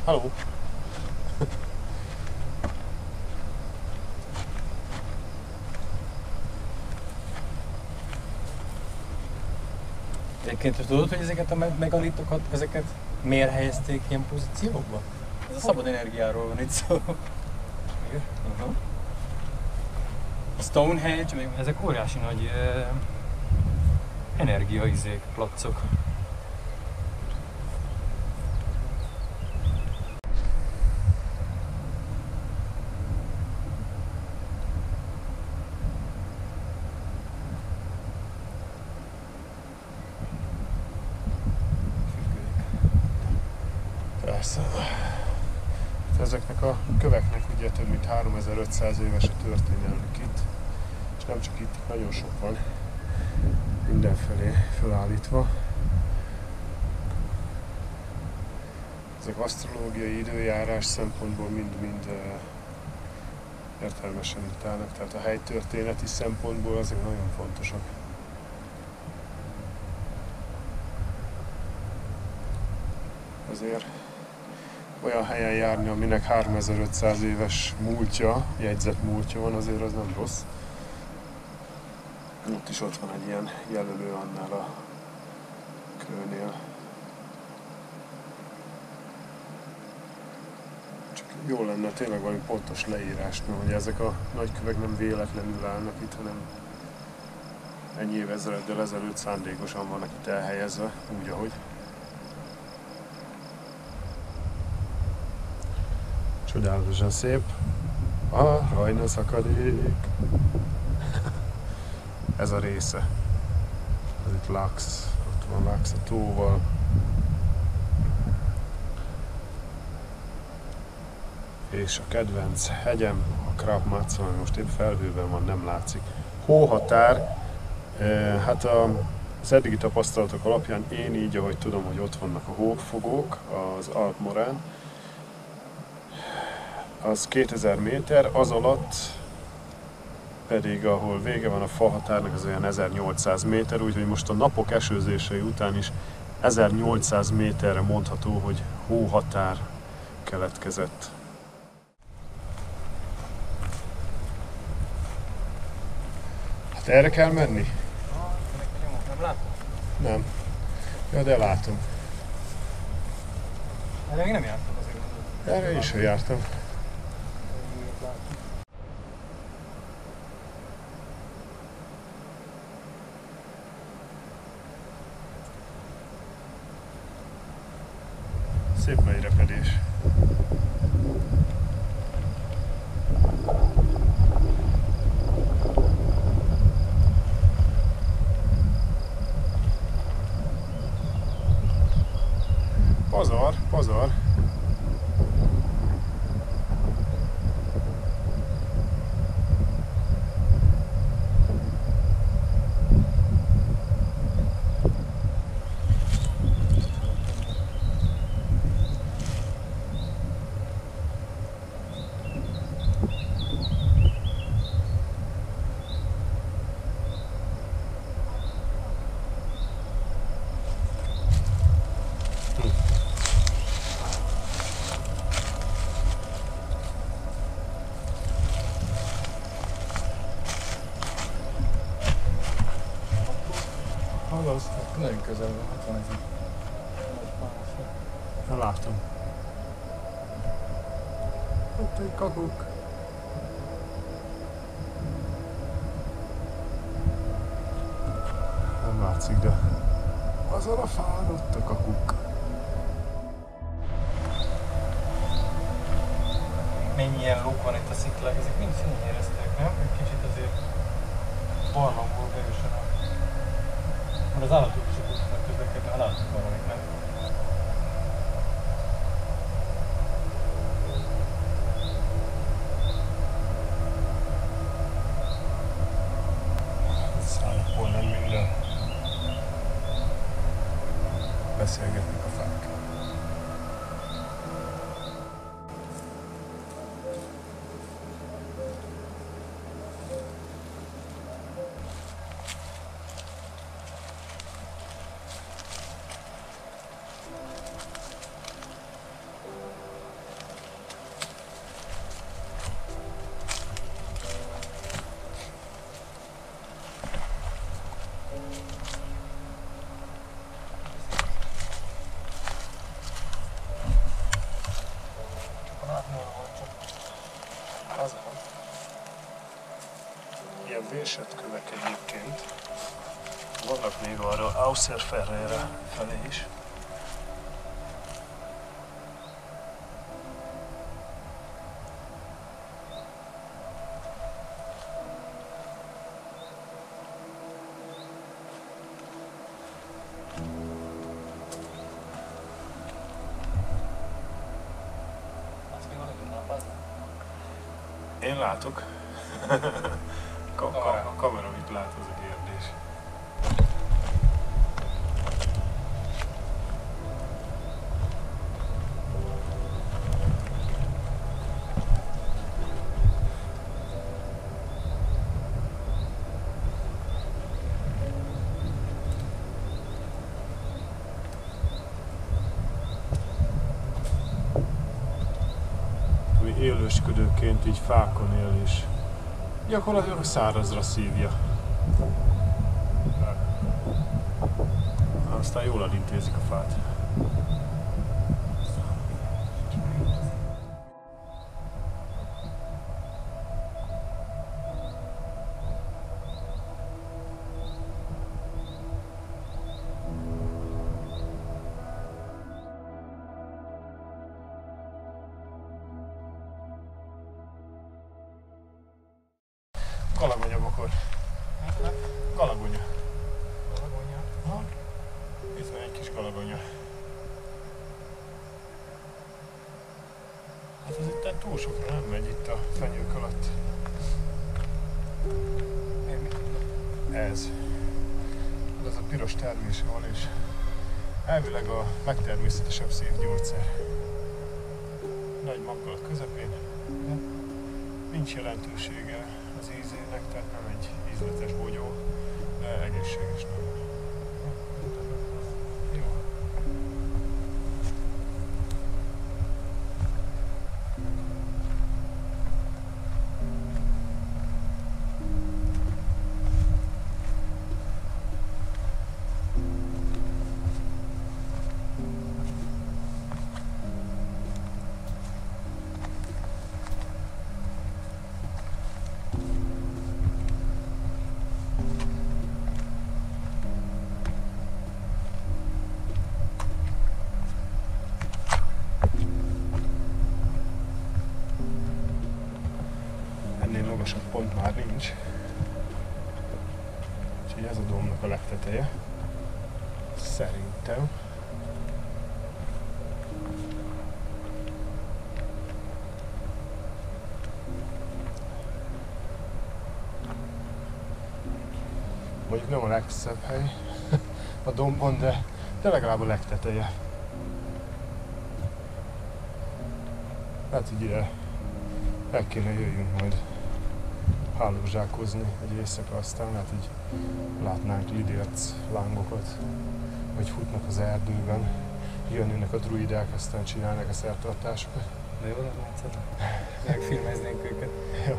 Haló! Egyébként tudod, hogy ezeket a megalitokat, ezeket miért helyezték ilyen pozíciókba? Ez a szabad energiáról van itt szó. A Stonehenge, meg ezek óriási nagy energiaizék, placok. Persze. Ezeknek a köveknek ugye több mint 3500 éves a történelmük itt, és nem csak itt, nagyon sok van mindenfelé felállítva. Ezek asztrológiai időjárás szempontból mind értelmesen itt állnak, tehát a helytörténeti szempontból ezek nagyon fontosak. Azért olyan helyen járni, aminek 3500 éves múltja, jegyzett múltja van, azért az nem rossz. Ott is ott van egy ilyen jelölő annál a kőnél. Csak jó lenne tényleg valami pontos leírás, mert hogy ezek a nagykövek nem véletlenül állnak itt, hanem ennyi évezreddel ezelőtt szándékosan vannak itt elhelyezve, úgy ahogy. Csodálatosan szép a Rajna szakadék. Ez a része. Ez itt Lax, ott van Lax a tóval. És a kedvenc hegyem, a Krapmac, ami most épp felhőben van, nem látszik. Hóhatár, hát az eddigi tapasztalatok alapján én így, ahogy tudom, hogy ott vannak a hófogók, az Alp Morán, az 2000 méter, az alatt pedig, ahol vége van a fahatárnak, az olyan 1800 méter, úgyhogy most a napok esőzései után is 1800 méterre mondható, hogy hóhatár keletkezett. Hát erre kell menni? Nem látom? Nem. Ja, de látom. Erre még nem jártam azért. Erre is jártam. Szép nagy repedés. Pazar, pazar. Az nagyon közel van, hát van ez egy nagy pálya. Na, látom. Ott egy kakuk. Nem látszik, de azon a fán ott a kakuk. Mennyi ilyen lók van itt a sziklák, ezek mind színéreztek, nem? Egy kicsit azért barlangból bejösen a... Mert az állatok is tudnak közlekedni, ha látok valamit, nem? Szállapból nem minden. Beszélgetnek a fák. ilyen vérsetkövek egyébként. Vannak még arra Auxerre felé is. Én látok. A kamera mit lát, az a kérdés. Élősködőként így fákon él és gyakorlatilag szárazra szívja. Aztán jól elintézik a fát. Galagonya, Bokor. Galagonya. Galagonya? Ha? Itt van egy kis galagonya. Hát ez itt túl sokra nem megy itt a fenyők alatt. Ez. Ez a piros termése van, és elvileg a legtermészetesebb szívgyógyszer. Nagy maggal a közepén. Nincs jelentősége az ízének, tehát nem egy ízletes bogyó, de egészséges nem. Jó. Magasabb pont már nincs. Úgyhogy ez a dombnak a legteteje. Szerintem. Mondjuk nem a legszebb hely a dombon, de legalább a legteteje. Hát így el kéne jöjjünk majd hálózsákozni egy éjszaka, aztán lehet, hogy látnánk lidérc lángokat, vagy futnak az erdőben, jönnének a druidák, aztán csinálnak a szertartásokat. De jó lenne egyszer? Megfilmeznénk őket. Ja.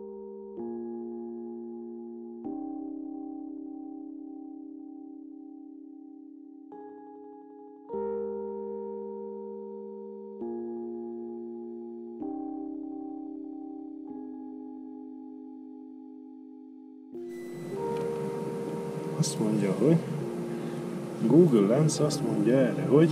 Azt mondja, hogy Google Lens azt mondja erre, hogy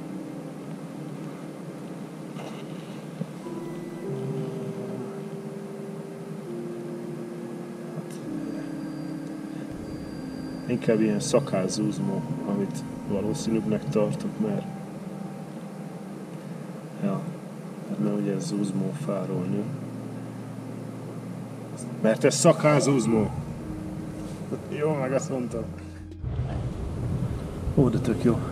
inkább ilyen szakászúzmó, amit valószínűbbnek tartok, mert mert ugye ez zúzmó fáról nő. Mert ez szakászúzmó. Jó, meg azt mondtam. Ó, de tök jó.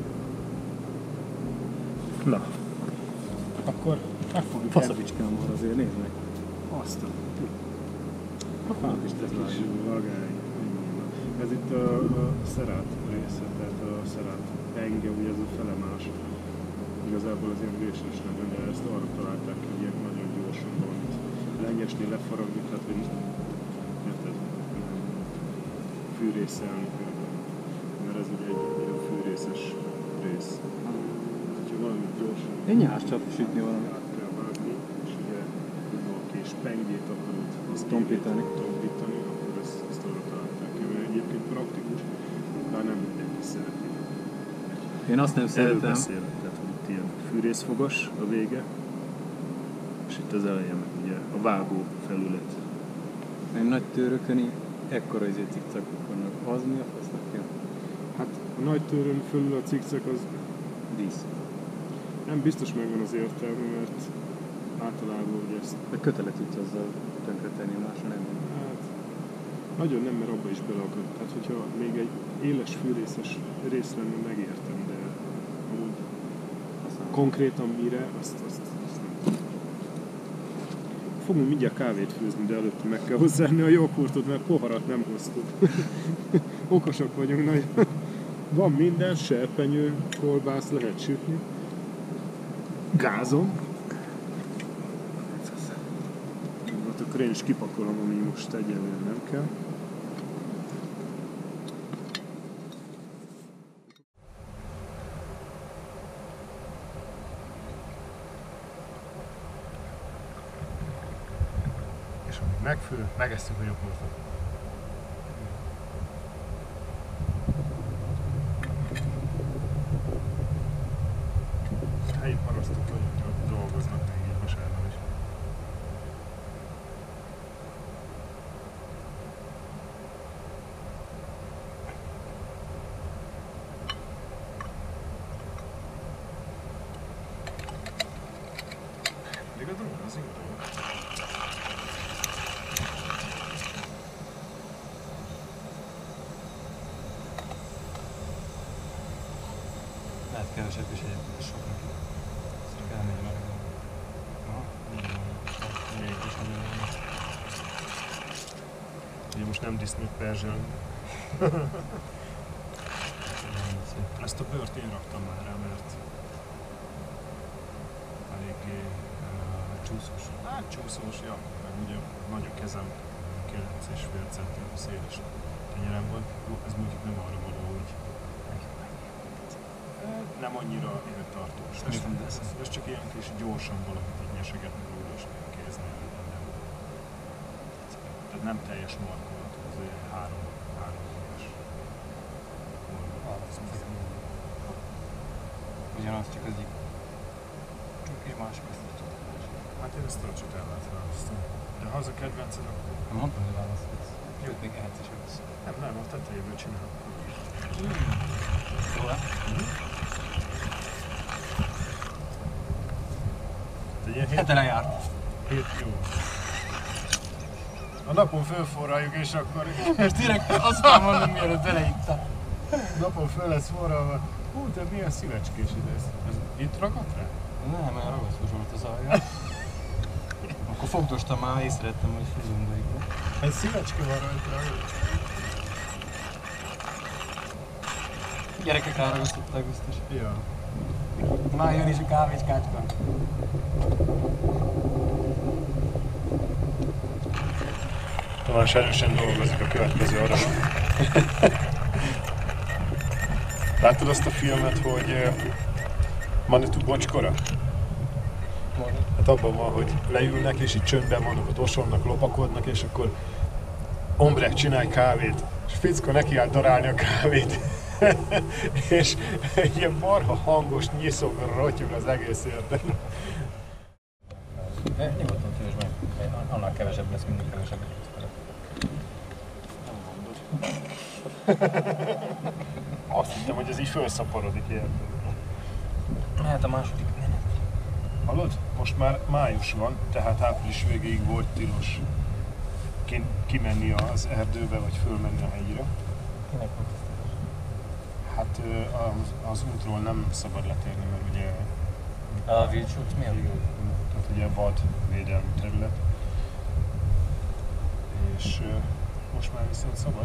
Na. Akkor megfogjuk el. Faszabicskám van azért, nézd meg. Azt a... Fán is tesz kis vagány. Ez itt a szerát része, tehát a szerát enge, ugye ez a fele más. Igazából az ilyen vésres nagyon, de ezt arra találták, hogy ilyen nagyon gyorsan valamit lenyesni, lefaragni, tehát hogy érted? Fűrészelni például. Mert ez ugye egy fűrészes rész. Ha valamit gyorsan... Egy nyáscsap sütni valamit. Át kell vágni, és ugye a kis pengét akarod tompítani. Akkor Én azt nem Erről szeretem. beszélek, tehát hogy itt ilyen fűrészfogas a vége, és itt az eleje meg ugye a vágó felület. Egy nagy törökön ekkora cikcakok vannak. Az mi a fasznak kell? Hát a nagy törőn fölül a cikcak az Dísz. nem biztos megvan az értelme, mert általában ugye ezt De kötelet tudsz azzal tönkretenni, másra nem. hát nagyon nem, mert abba is beleakad. Tehát hogyha még egy éles fűrészes rész lenne, megértem, de amúgy konkrétan mire, azt nem. Fogunk mindjárt kávét főzni, de előtte meg kell hozzáenni a joghurtot, mert poharat nem hoztuk. Okosak vagyunk nagyon. Van minden, serpenyő, kolbász, lehet sütni. Gázom. Hát akkor én is kipakolom, ami most egyelőre nem kell. És amíg megfő, megesszük a joghurtot. Helyi parasztok nagyon dolgoznak még így vasárnap is. Még a dolog az jó. Lehet kevesebb is egyébként sok neki. Szóval elmegy már. Aha, még is nagyon van. Ugye most nem disznót perzsel. Ezt a bőrt én raktam már rá, mert eléggé csúszós. Hát csúszós, ja, meg ugye nagy a kezem, 9,5 cm széles tenyerem van. Ez mondjuk nem arra való, hogy nem annyira éltartós. Ez csak ilyen kis gyorsan valamit így nyesegetni róla, és kéznél nem. Tehát nem teljes markolat, az olyan 3 éves. Ugyanaz, csak az egyik csuk és másik ezt tudod. Hát én ezt a csatellát választom. De ha az a kedvenced, akkor... Mondtam, hogy választhatsz. Jót, még ehetsz is össze. Nem, a tetejéből csinálok. Jó, hete lejárt. Hét jó. A napon fölforraljuk, és akkor... És direkt azt kell mondani, mielőtt beleittál. Napon föl lesz forralva. Hú, te milyen szívecskés ide. Ez itt ragadt rá? Nem, mert ragasztós volt az alja. Akkor fogdostam már, észrevettem, hogy fizundodik le. Egy szívecske van rajta. Gyerekek ráragasztották biztos. Ja. Már jön is a kávécskácska. Tamás erősen dolgozik a következő adásban. Láttad azt a filmet, hogy Manitou bocskora? Hát abban van, hogy leülnek és így csöndben vannak, ott osonnak, lopakodnak, és akkor Ombrek csinálj kávét, és Fickó nekiáll darálni a kávét. És ilyen marha hangos nyiszog, rotyog az egész érted. Nyugodtan tűnös meg, annál kevesebb lesz, mindig kevesebb. Nem mondod. Azt hittem, hogy ez így felszaporodik ilyen. Mehet a második menet. Hallod? Most már május van, tehát április végéig volt tilos kimenni az erdőbe, vagy fölmenni a hegyre. Kinek volt ezt? Hát az útról nem szabad letérni, mert ugye... A Wildschutz miért? Tehát ugye vad védelmi terület. És most már viszont szabad.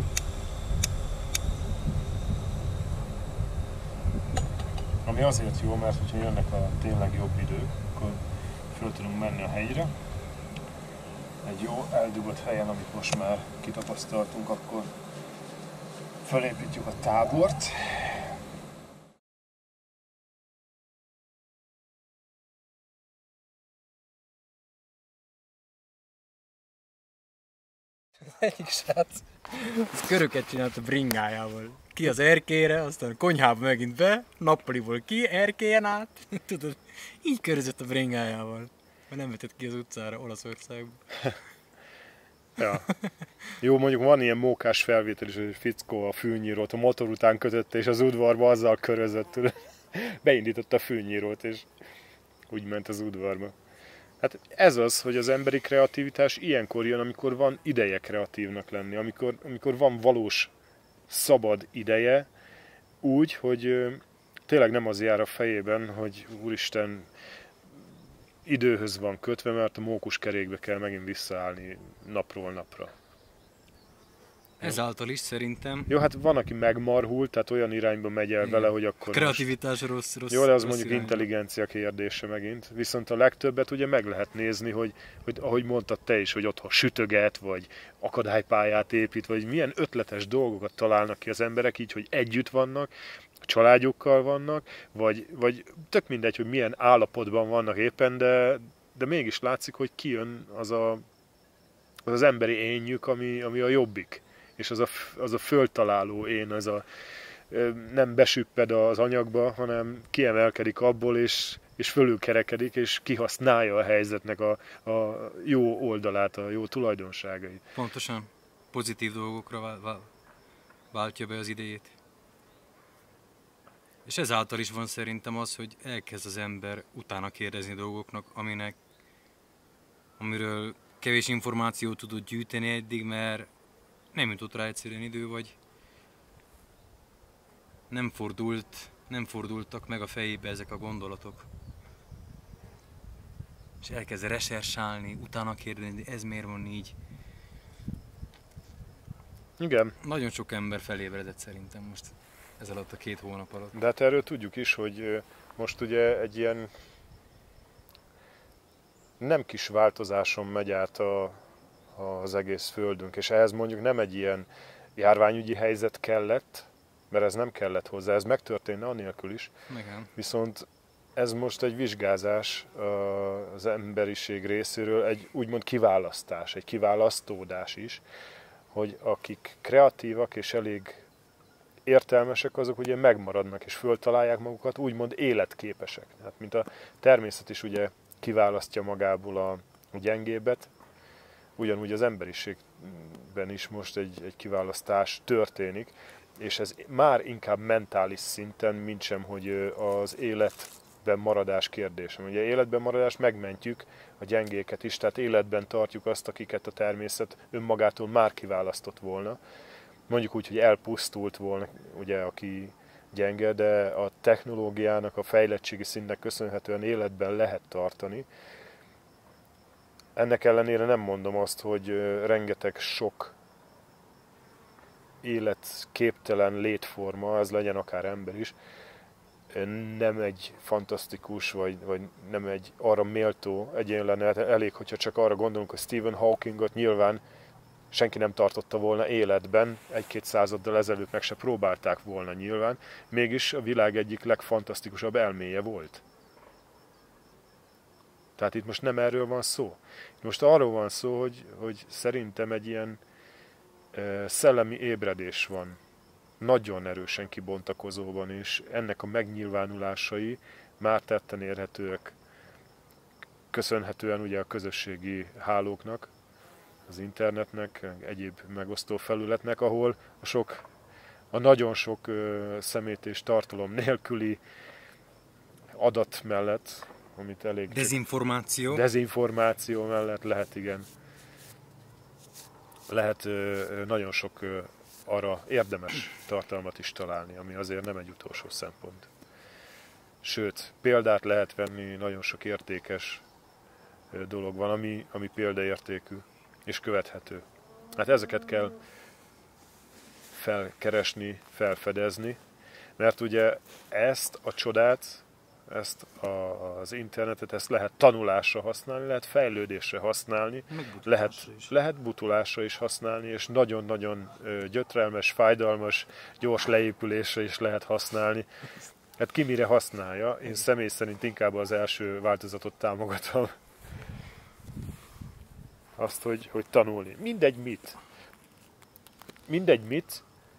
Ami azért jó, mert hogyha jönnek a tényleg jobb idők, akkor föl tudunk menni a hegyre. Egy jó eldugott helyen, amit most már kitapasztaltunk, akkor felépítjük a tábort. egyik srác, az köröket csinált a bringájával. Ki az erkélyre, aztán a konyhába megint be, nappaliból ki, erkélyen át. Tudod, így körözött a bringájával. Mert nem vetett ki az utcára Olaszországban. Ja. Jó, mondjuk van ilyen mókás felvétel is, hogy fickó a fűnyírót a motor után kötötte, és az udvarba azzal körözött, tudod. Beindította a fűnyírót, és úgy ment az udvarba. Hát ez az, hogy az emberi kreativitás ilyenkor jön, amikor van ideje kreatívnak lenni, amikor van valós szabad ideje, úgy, hogy tényleg nem az jár a fejében, hogy úristen, időhöz van kötve, mert a mókuskerékbe kell megint visszaállni napról napra. Ezáltal is szerintem... Jó, hát van, aki megmarhul, tehát olyan irányba megy el vele, hogy akkor... Kreativitás most... rossz. Jó, de az rossz mondjuk irányba. intelligencia kérdése megint. Viszont a legtöbbet ugye meg lehet nézni, hogy ahogy mondtad te is, hogy otthon sütöget, vagy akadálypályát épít, vagy milyen ötletes dolgokat találnak ki az emberek így, hogy együtt vannak, családjukkal vannak, vagy tök mindegy, hogy milyen állapotban vannak éppen, de mégis látszik, hogy kijön az emberi énjük, ami a jobbik. És az a föltaláló én, nem besüpped az anyagba, hanem kiemelkedik abból, és fölülkerekedik, és kihasználja a helyzetnek a jó oldalát, a jó tulajdonságait. Pontosan. Pozitív dolgokra váltja be az idejét. És ezáltal is van szerintem az, hogy elkezd az ember utána kérdezni dolgoknak, amiről kevés információt tudott gyűjteni eddig, mert nem jutott rá egyszerűen idő, vagy nem fordultak meg a fejébe ezek a gondolatok. És elkezd resersálni, utána kérdezni, ez miért van így. Igen. Nagyon sok ember felébredett szerintem most ez alatt a 2 hónap alatt. De hát erről tudjuk is, hogy most ugye egy ilyen nem kis változáson megy át az egész földünk, és ehhez mondjuk nem egy ilyen járványügyi helyzet kellett, mert ez nem kellett hozzá, ez megtörténne anélkül is. Igen. Viszont ez most egy vizsgázás az emberiség részéről, egy úgymond kiválasztás, egy kiválasztódás is, hogy akik kreatívak és elég értelmesek, azok ugye megmaradnak és föltalálják magukat, úgymond életképesek. Hát, mint a természet is ugye kiválasztja magából a gyengébbet, ugyanúgy az emberiségben is most egy kiválasztás történik, és ez már inkább mentális szinten, mintsem, hogy az életben maradás kérdése. Ugye életben maradás megmentjük a gyengéket is, tehát életben tartjuk azt, akiket a természet önmagától már kiválasztott volna. Mondjuk úgy, hogy elpusztult volna, ugye, aki gyenge, de a technológiának, a fejlettségi szintnek köszönhetően életben lehet tartani. Ennek ellenére nem mondom azt, hogy rengeteg sok életképtelen létforma, ez legyen akár ember is, nem egy fantasztikus, vagy nem egy arra méltó egyén lenne. Elég, hogyha csak arra gondolunk, hogy Stephen Hawkingot nyilván senki nem tartotta volna életben, 1-2 századdal ezelőtt meg se próbálták volna nyilván, mégis a világ egyik legfantasztikusabb elméje volt. Tehát itt most nem erről van szó. Most arról van szó, hogy szerintem egy ilyen szellemi ébredés van. Nagyon erősen kibontakozóban, és ennek a megnyilvánulásai már tetten érhetőek. Köszönhetően ugye a közösségi hálóknak, az internetnek, egyéb megosztó felületnek, ahol a nagyon sok szemét és tartalom nélküli adat mellett, amit elég... Dezinformáció mellett lehet, igen. Lehet nagyon sok arra érdemes tartalmat is találni, ami azért nem egy utolsó szempont. Sőt, példát lehet venni, nagyon sok értékes dolog van, ami példaértékű és követhető. Hát ezeket kell felkeresni, felfedezni, mert ugye ezt a csodát, ezt az internetet, ezt lehet tanulásra használni, lehet fejlődésre használni, lehet butulásra is használni, és nagyon-nagyon gyötrelmes, fájdalmas, gyors leépülésre is lehet használni. Hát ki mire használja? Én személy szerint inkább az első változatot támogatom. Azt, hogy tanulni. Mindegy mit. mindegy mit,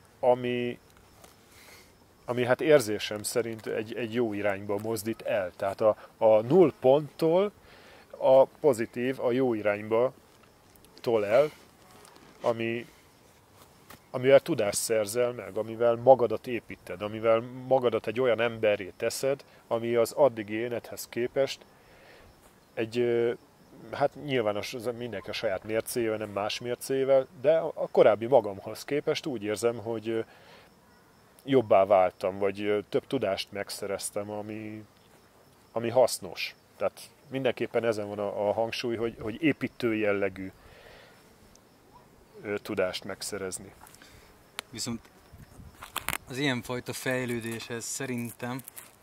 ami hát érzésem szerint egy jó irányba mozdít el. Tehát a null ponttól a pozitív, a jó irányba tol el, amivel tudást szerzel meg, amivel magadat építed, amivel magadat egy olyan emberré teszed, ami az addigi énedhez képest hát nyilván mindenki a saját mércéjével, nem más mércéjével, de a korábbi magamhoz képest úgy érzem, hogy jobbá váltam, vagy több tudást megszereztem, ami hasznos. Tehát mindenképpen ezen van a hangsúly, hogy építő jellegű tudást megszerezni. Viszont az ilyenfajta fejlődéshez szerintem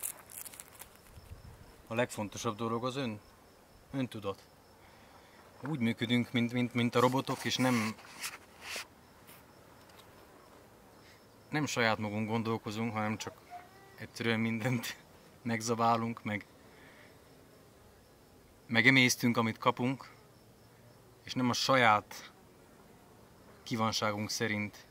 a legfontosabb dolog az öntudat. Úgy működünk, mint a robotok, és nem saját magunk gondolkozunk, hanem csak egyszerűen mindent megzabálunk, megemésztünk, amit kapunk, és nem a saját kívánságunk szerint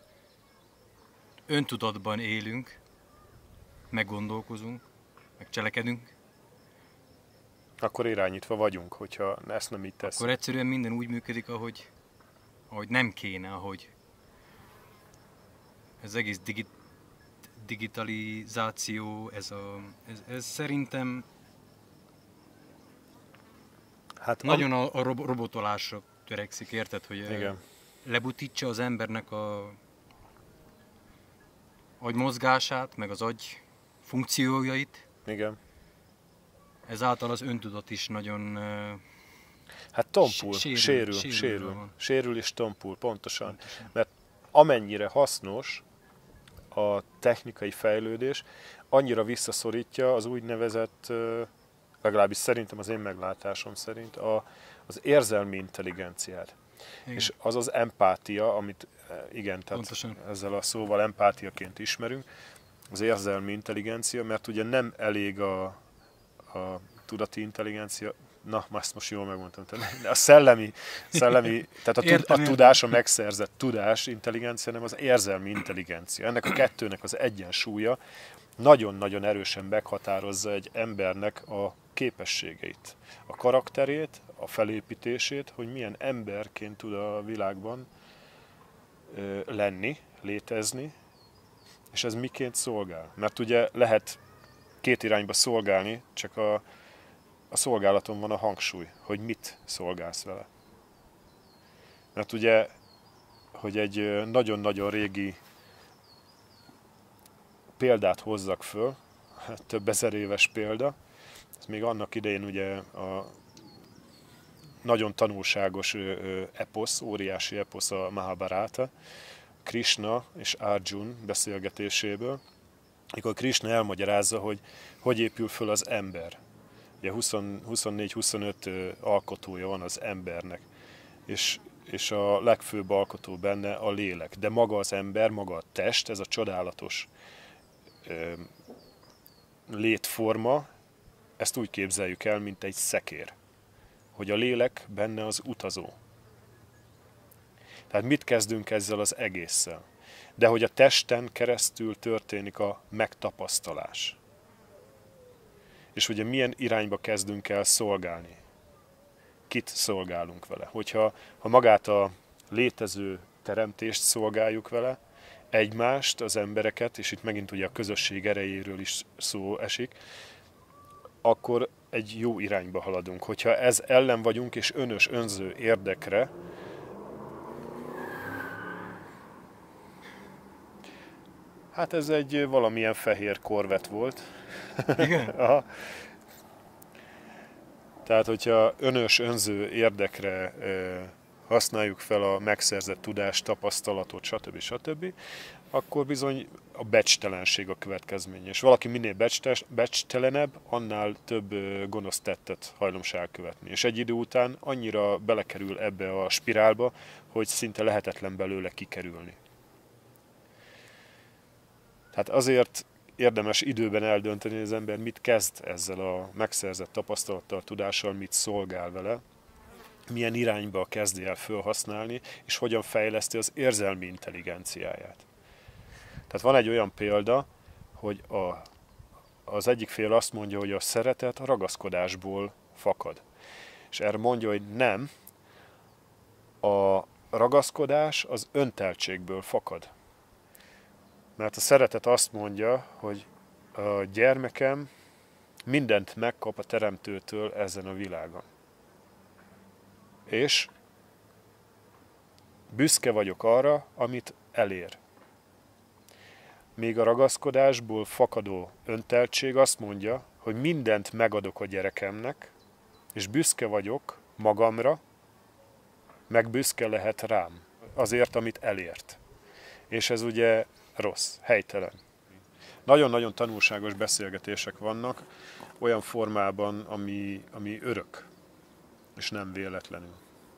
öntudatban élünk, meggondolkozunk, megcselekedünk. Akkor irányítva vagyunk, hogyha ezt nem így tesszük. Akkor egyszerűen minden úgy működik, ahogy nem kéne, ahogy ez egész digitalizáció, ez szerintem hát nagyon a robotolásra törekszik, érted? Hogy igen. lebutítsa az embernek a agy mozgását, meg az agy funkciójait. Igen. Ezáltal az öntudat is nagyon hát tompul, sérül és tompul, pontosan. Mert amennyire hasznos a technikai fejlődés, annyira visszaszorítja az úgynevezett, legalábbis szerintem az én meglátásom szerint, az érzelmi intelligenciát. Igen. És az az empátia, amit igen, tehát pontosan. Ezzel a szóval empátiaként ismerünk, az érzelmi intelligencia, mert ugye nem elég a tudati intelligencia, ezt most jól megmondtam, a szellemi tehát a tudás, a megszerzett tudás intelligencia, nem az érzelmi intelligencia. Ennek a kettőnek az egyensúlya nagyon-nagyon erősen meghatározza egy embernek a képességeit, a karakterét, a felépítését, hogy milyen emberként tud a világban lenni, létezni, és ez miként szolgál. Mert ugye lehet két irányba szolgálni, csak a szolgálaton van a hangsúly, hogy mit szolgálsz vele. Mert ugye, hogy egy nagyon-nagyon régi példát hozzak föl, több ezer éves példa, ez még annak idején ugye a nagyon tanulságos eposz, óriási eposz a Mahabharata, Krishna és Arjun beszélgetéséből, amikor Krishna elmagyarázza, hogy épül föl az ember. Ugye 24-25 alkotója van az embernek, és a legfőbb alkotó benne a lélek. De maga az ember, maga a test, ez a csodálatos létforma, ezt úgy képzeljük el, mint egy szekér. Hogy a lélek benne az utazó. Tehát mit kezdünk ezzel az egésszel? De hogy a testen keresztül történik a megtapasztalás. És ugye milyen irányba kezdünk el szolgálni? Kit szolgálunk vele? Hogyha magát a létező teremtést szolgáljuk vele, egymást, az embereket, és itt megint ugye a közösség erejéről is szó esik, akkor egy jó irányba haladunk. Hogyha ez ellen vagyunk, és önző érdekre, hát ez egy valamilyen fehér korvett volt. Igen? Aha. Tehát, hogyha önző érdekre használjuk fel a megszerzett tudást, tapasztalatot, stb., akkor bizony a becstelenség a következménye. És valaki minél becstelenebb, annál több gonosz tettet hajlamos elkövetni. És egy idő után annyira belekerül ebbe a spirálba, hogy szinte lehetetlen belőle kikerülni. Tehát azért érdemes időben eldönteni, hogy az ember mit kezd ezzel a megszerzett tapasztalattal, tudással, mit szolgál vele. milyen irányba kezdi el felhasználni, és hogyan fejleszti az érzelmi intelligenciáját. Tehát van egy olyan példa, hogy az egyik fél azt mondja, hogy a szeretet a ragaszkodásból fakad. És erre mondja, hogy nem, a ragaszkodás az önteltségből fakad. Mert a szeretet azt mondja, hogy a gyermekem mindent megkap a Teremtőtől ezen a világon. És büszke vagyok arra, amit elér. Míg a ragaszkodásból fakadó önteltség azt mondja, hogy mindent megadok a gyerekemnek, és büszke vagyok magamra, meg büszke lehet rám, azért, amit elért. És ez ugye rossz, helytelen. Nagyon-nagyon tanulságos beszélgetések vannak, olyan formában, ami örök, és nem véletlenül.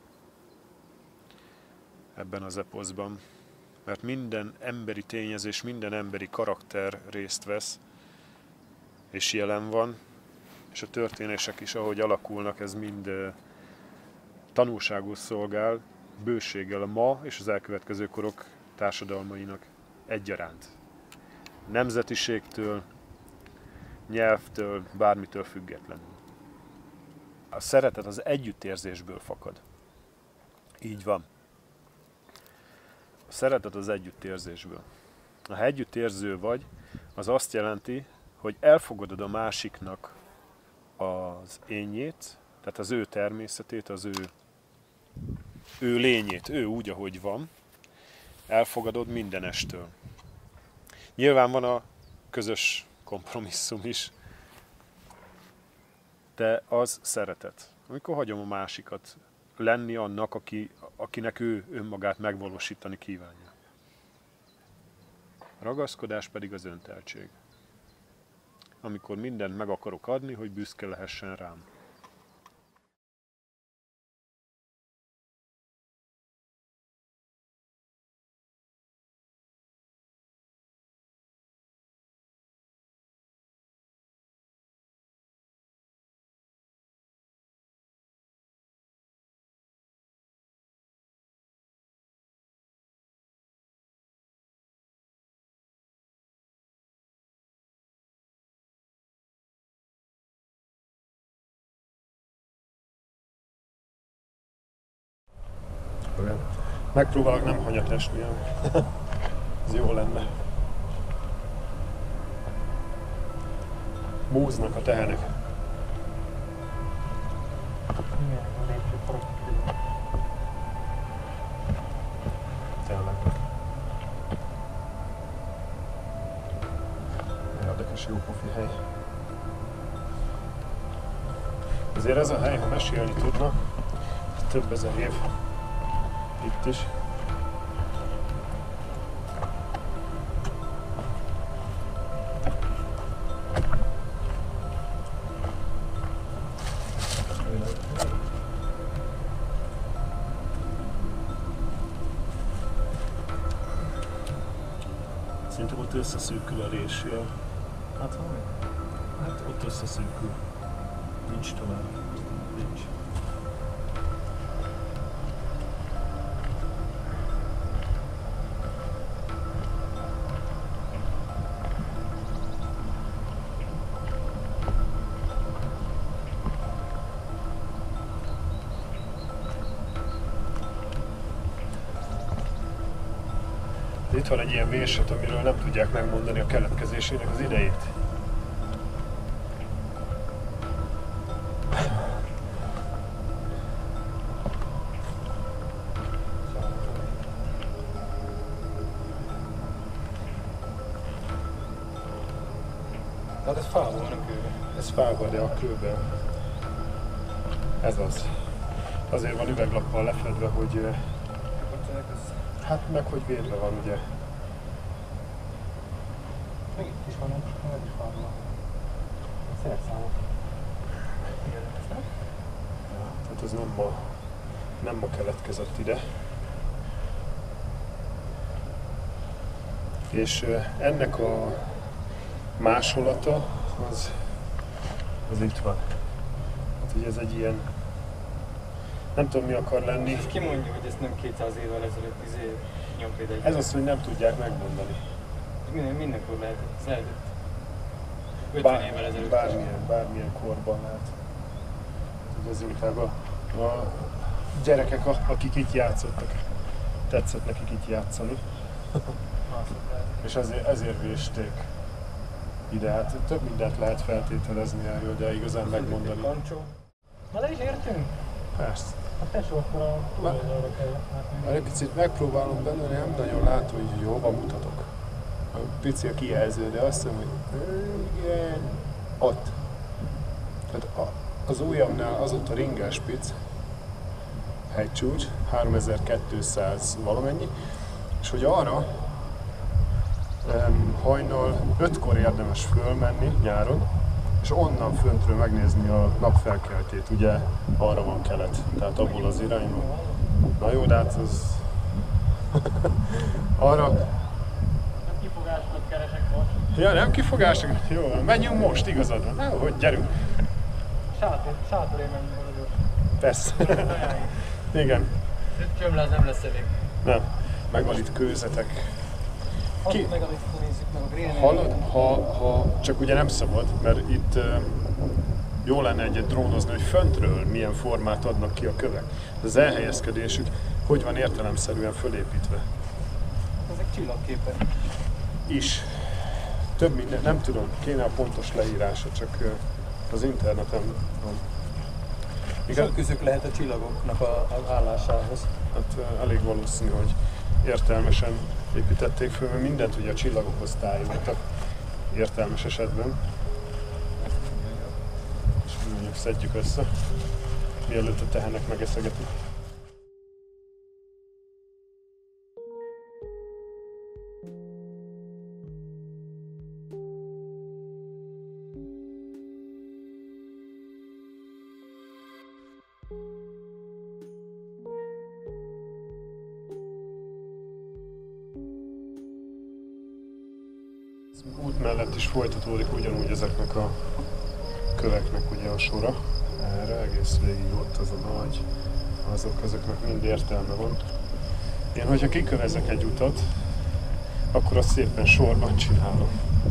Ebben az eposzban. Mert minden emberi tényezés, minden emberi karakter részt vesz, és jelen van, és a történések is, ahogy alakulnak, ez mind tanulságul szolgál, bőséggel a ma és az elkövetkező korok társadalmainak egyaránt. Nemzetiségtől, nyelvtől, bármitől függetlenül. A szeretet az együttérzésből fakad. Így van. A szeretet az együttérzésből. Ha együttérző vagy, az azt jelenti, hogy elfogadod a másiknak az énjét, tehát az ő természetét, az ő lényét, ő úgy, ahogy van, elfogadod mindenestől. Nyilván van a közös kompromisszum is, de az szeretet. Amikor hagyom a másikat lenni annak, akinek ő önmagát megvalósítani kívánja. A ragaszkodás pedig az önteltség. Amikor mindent meg akarok adni, hogy büszke lehessen rám. Megpróbálok nem hanyat esni, ez jó lenne. Múznak a tehenek. Tényleg. Érdekes, jó pofi hely. Azért ez a hely, ha mesélni tudna, több ezer év. Itt is. Szerintem ott összeszűkül a résjel. Hát ott összeszűkül. Nincs tovább. Nincs. Itt van egy ilyen véslet, amiről nem tudják megmondani a keletkezésének az idejét. Tehát ez fából, nem kőben. Ez fából, de a kőben. Ez az. Azért van üveglappal lefedve, hogy... Hát meg, hogy védve van, ugye. Meg itt is van, meg is fából. Szerszámok. Tehát ez nem ma keletkezett ide. És ennek a másolata az itt van. Hát ugye ez egy ilyen nem tudom mi akar lenni. Ki mondja, hogy ezt nem 200 évvel ezelőtt nyomvéd. Ez az, hogy nem tudják megmondani. Mindenkor lehetett. 50 évvel ezelőtt. Bármilyen korban lehet. Ez inkább a gyerekek, akik itt játszottak, tetszett nekik itt játszani. És ezért vésték ide. Hát több mindent lehet feltételezni erről, de igazán megmondani. Na le is értünk? Persze. A tesó, akkor a túloldalra kell látni. Egy picit megpróbálom belőle, nem nagyon látom, hogy hova mutatok. A pici a kijelző, de azt hiszem, hogy igen, ott. Tehát az ujjamnál az ott a Ringelspitz hegycsúcs, 3200 valamennyi, és hogy arra hajnal 5-kor érdemes fölmenni nyáron, és onnan föntről megnézni a napfelkeltét, ugye arra van kelet, tehát abból az irányból. Na jó, de hát az... arra... Nem kifogásokat keresek most. Ja, nem kifogásokat? Jó, menjünk most, igazad van. Na, hogy gyerünk. Sátoré menjünk valahogy. Persze. Igen. Csömláz nem lesz elég. Nem. Megvan itt kőzetek. Hallod meg, amit nézzük meg a Green. Hallod? Ha csak ugye nem szabad, mert itt jó lenne egyet drónozni, hogy föntről milyen formát adnak ki a kövek. Az elhelyezkedésük hogy van értelemszerűen fölépítve. Ezek csillagképek. Is. Több minden, nem tudom, kéne a pontos leírása, csak az interneten van. Sok közük lehet a csillagoknak az állásához. Hát elég valószínű, hogy értelmesen építették föl, mert mindent ugye a csillagokhoz tájoltak értelmes esetben. És mondjuk szedjük össze, mielőtt a tehenek megeszegetik. Út mellett is folytatódik ugyanúgy ezeknek a köveknek ugye a sora. Erre egész végig ott az a nagy, azoknak mind értelme van. Én, hogyha kikövezek egy utat, akkor azt szépen sorban csinálom.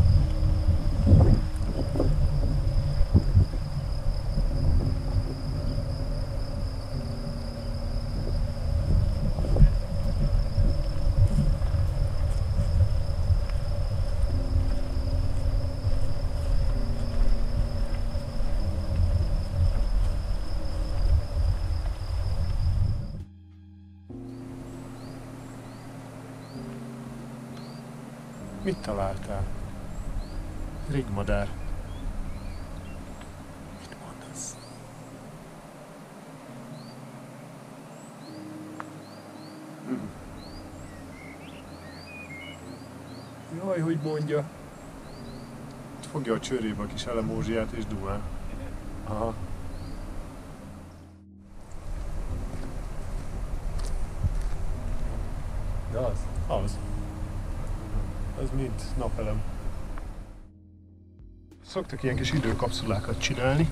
Mit találtál? Rigmadár. Mit mondasz? Jaj, hogy mondja. Fogja a csőrébe a kis elemózsiát és dumál. Aha. De az? Az. Ez mind napelem. Szoktak ilyen kis időkapszulákat csinálni.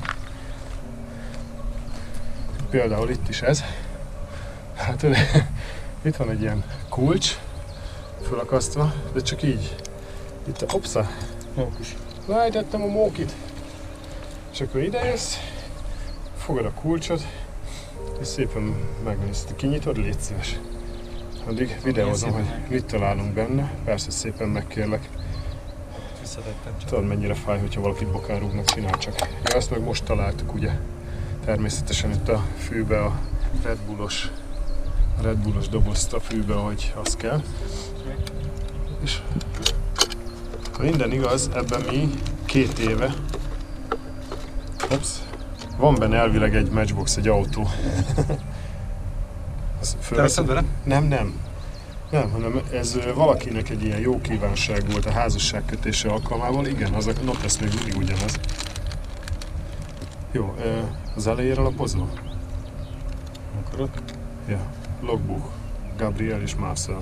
Például itt is ez. Hát itt van egy ilyen kulcs fölakasztva, de csak így. Itt a opsza. Mókus. Leállítottam a mókit. És akkor ide jössz, fogod a kulcsot, és szépen megnézed. Kinyitod, légy szíves. Addig videózom, hogy mit találunk benne. Persze szépen megkérlek. Visszatettem csak. Tudod, mennyire fáj, hogyha valakit bokárúgnak, csinál csak. Ja, ezt meg most találtuk, ugye. Természetesen itt a fűbe a Red Bullos dobozt a fűbe, hogy az kell. És ha minden igaz, ebben mi 2 éve. Van benne elvileg egy Matchbox, egy autó. Te veszed vele? Nem, hanem ez valakinek egy ilyen jó kívánság volt a házasságkötése alkalmával. Igen, az a Notes még mindig ugyanaz. Jó, az elejére lapozol? Akkor ott? Ja, logbook. Gabriel és Marcel.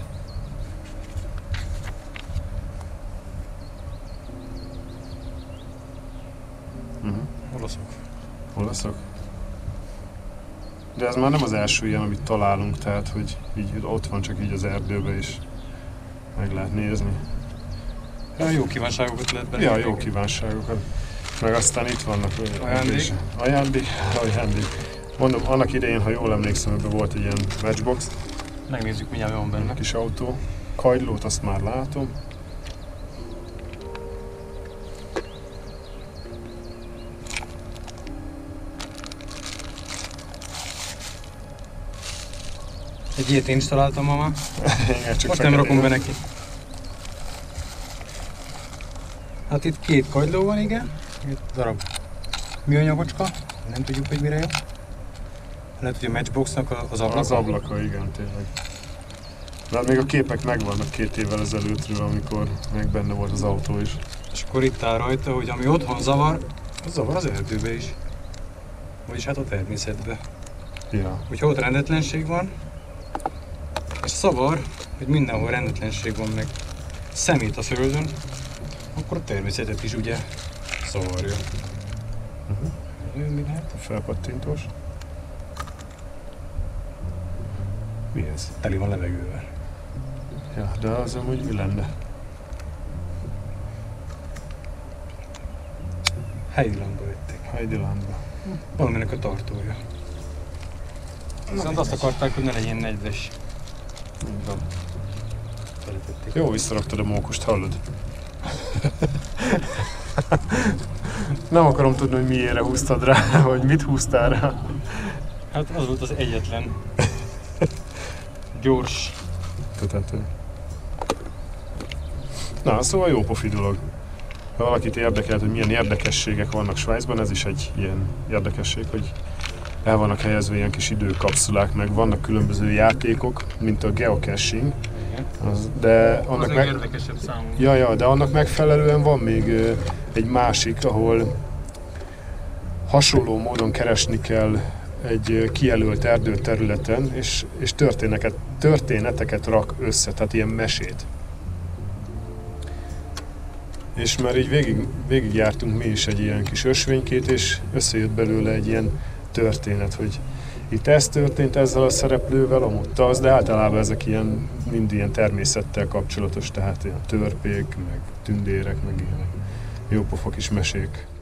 Olaszok. Olaszok? De ez már nem az első ilyen, amit találunk, tehát hogy így ott van csak így az erdőben is meg lehet nézni. Ja, jó kívánságokat lehet benne. Ja, jó kívánságokat. Meg aztán itt vannak ajándék. Mondom, annak idején, ha jól emlékszem, ebben volt egy ilyen matchbox. Megnézzük, mindjárt van benne. Kis autó. Kagylót azt már látom. Egy ilyet én is találtam ma már. Igen, csak Most nem rakom be neki. Hát itt 2 kagyló van, igen. Egy darab műanyagocska. Nem tudjuk, hogy mire jó. Lehet, hogy a matchboxnak az ablaka. Az ablaka, igen, tényleg. De még a képek megvannak 2 évvel ezelőttről, amikor még benne volt az autó is. És akkor itt áll rajta, hogy ami otthon zavar, az zavar az erdőbe is. Vagyis hát a természetbe. Ja. Hogyha ott rendetlenség van, és szavar, hogy mindenhol rendetlenség van, meg szemét a földön, akkor a természetet is ugye szavarja. Mi lehet? A felpattintós. Mi ez? Teli van levegővel. Ja, de az amúgy mi lenne? Heidilandba vették. Heidilandba. Valaminek a tartója. Viszont azt akarták, hogy ne legyen nedves. Így van. Beletették. Jó visszaraktad a mókust, hallod? Nem akarom tudni, hogy miére húztad rá, vagy mit húztál rá. Hát az volt az egyetlen gyors. Kötető. Na, szóval jó pofi dolog. Ha valakit érdekelt, hogy milyen érdekességek vannak Svájcban, ez is egy ilyen érdekesség, hogy el vannak helyezve ilyen kis időkapszulák, meg vannak különböző játékok, mint a geocaching. De annak érdekesebb számomra. Ja, de annak megfelelően van még egy másik, ahol hasonló módon keresni kell egy kijelölt erdőterületen, és történeteket rak össze, tehát ilyen mesét. És már így végig jártunk mi is egy ilyen kis ösvénykét, és összejött belőle egy ilyen történet, hogy itt ez történt ezzel a szereplővel, amúgy az, de általában ezek mind ilyen természettel kapcsolatos, tehát ilyen törpék, meg tündérek, meg ilyenek. Jópofa kis mesék.